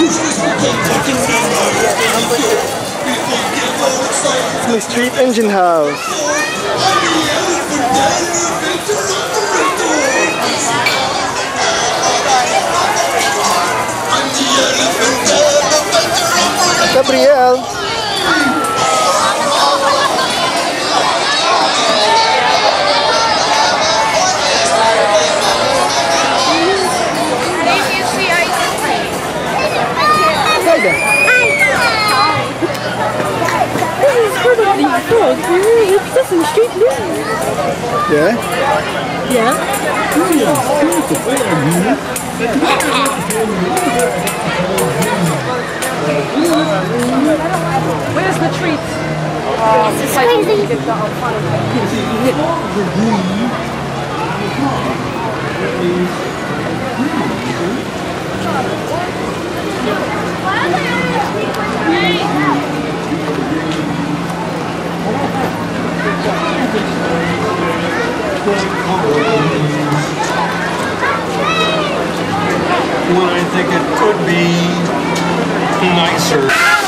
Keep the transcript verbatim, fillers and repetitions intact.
It's my street engine house. Gabriel. It's Sesame Street News. Yeah? Yeah. Where's the treat? Um, it's crazy. When I think it could be nicer.